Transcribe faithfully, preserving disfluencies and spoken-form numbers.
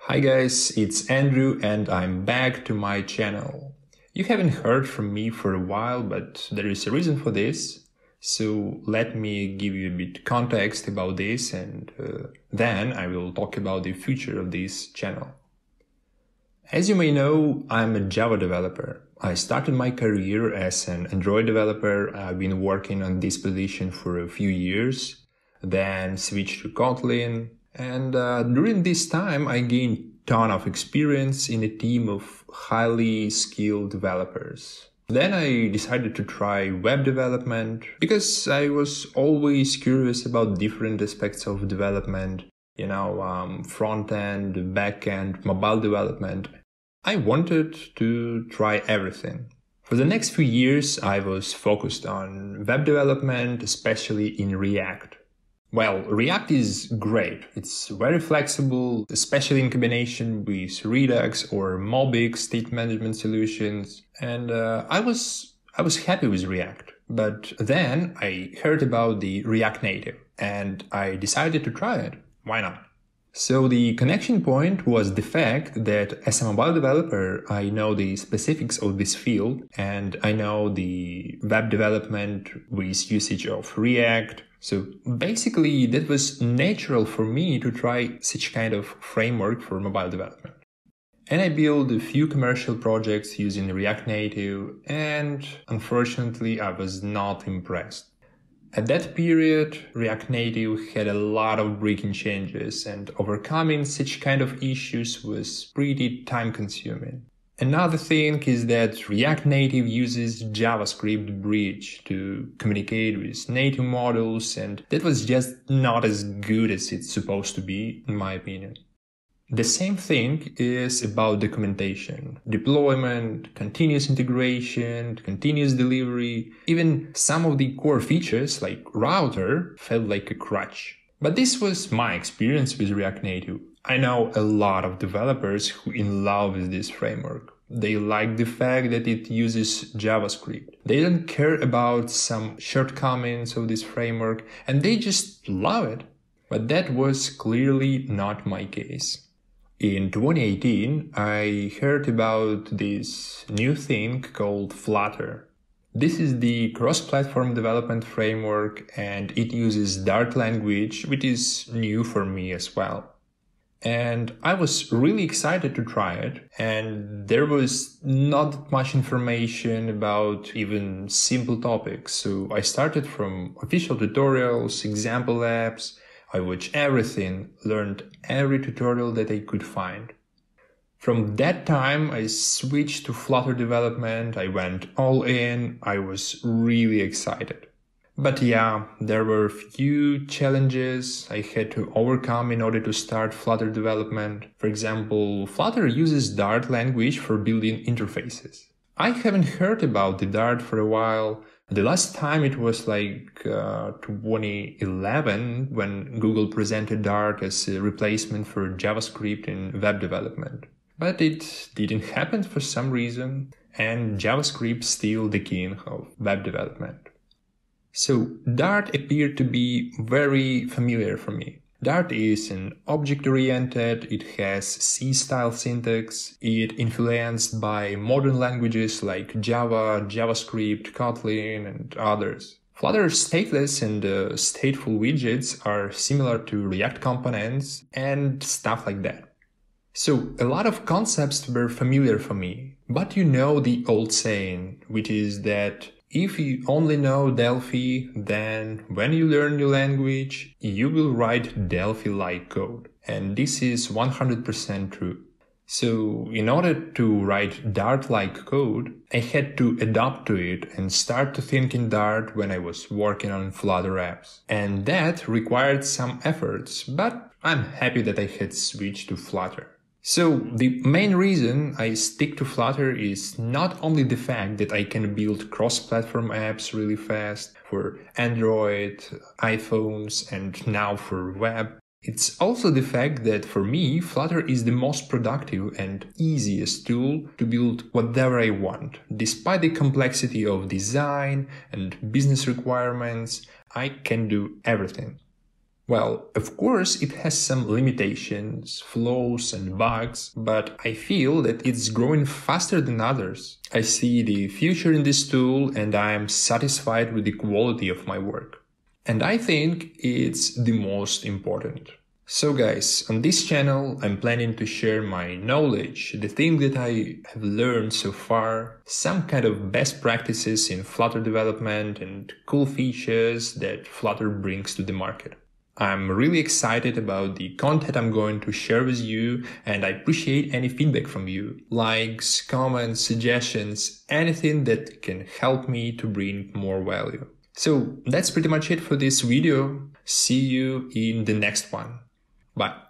Hi guys, it's Andrew and I'm back to my channel. You haven't heard from me for a while, but there is a reason for this. So let me give you a bit context about this and uh, then I will talk about the future of this channel. As you may know, I'm a Java developer. I started my career as an Android developer. I've been working on this position for a few years, then switched to Kotlin. And uh, during this time, I gained a ton of experience in a team of highly skilled developers. Then I decided to try web development because I was always curious about different aspects of development, you know, um, front-end, back-end, mobile development. I wanted to try everything. For the next few years, I was focused on web development, especially in React. Well, React is great. It's very flexible, especially in combination with Redux or Mobix state management solutions. And uh, I was I was happy with React. But then I heard about the React Native and I decided to try it. Why not? So the connection point was the fact that as a mobile developer, I know the specifics of this field and I know the web development with usage of React. So basically that was natural for me to try such kind of framework for mobile development. And I built a few commercial projects using React Native and unfortunately I was not impressed. At that period, React Native had a lot of breaking changes and overcoming such kind of issues was pretty time-consuming. Another thing is that React Native uses JavaScript bridge to communicate with native models, and that was just not as good as it's supposed to be, in my opinion. The same thing is about documentation, deployment, continuous integration, continuous delivery. Even some of the core features like router felt like a crutch. But this was my experience with React Native. I know a lot of developers who are in love with this framework. They like the fact that it uses JavaScript. They don't care about some shortcomings of this framework and they just love it. But that was clearly not my case. In twenty eighteen, I heard about this new thing called Flutter. This is the cross-platform development framework and it uses Dart language, which is new for me as well. And I was really excited to try it, and there was not much information about even simple topics. So I started from official tutorials, example apps. I watched everything, learned every tutorial that I could find. From that time, I switched to Flutter development. I went all in. I was really excited. But yeah, there were few challenges I had to overcome in order to start Flutter development. For example, Flutter uses Dart language for building interfaces. I haven't heard about the Dart for a while. The last time it was like uh, twenty eleven when Google presented Dart as a replacement for JavaScript in web development. But it didn't happen for some reason, and JavaScript is still the king of web development. So Dart appeared to be very familiar for me. Dart is an object-oriented, it has C-style syntax, it influenced by modern languages like Java, JavaScript, Kotlin, and others. Flutter's stateless and uh, stateful widgets are similar to React components and stuff like that. So a lot of concepts were familiar for me, but you know the old saying, which is that if you only know Delphi, then when you learn new language, you will write Delphi-like code. And this is one hundred percent true. So in order to write Dart-like code, I had to adapt to it and start to think in Dart when I was working on Flutter apps. And that required some efforts, but I'm happy that I had switched to Flutter. So the main reason I stick to Flutter is not only the fact that I can build cross-platform apps really fast for Android, iPhones, and now for web. It's also the fact that for me, Flutter is the most productive and easiest tool to build whatever I want. Despite the complexity of design and business requirements, I can do everything. Well, of course, it has some limitations, flaws and bugs, but I feel that it's growing faster than others. I see the future in this tool and I am satisfied with the quality of my work. And I think it's the most important. So guys, on this channel, I'm planning to share my knowledge, the thing that I have learned so far, some kind of best practices in Flutter development and cool features that Flutter brings to the market. I'm really excited about the content I'm going to share with you, and I appreciate any feedback from you. Likes, comments, suggestions, anything that can help me to bring more value. So that's pretty much it for this video. See you in the next one. Bye.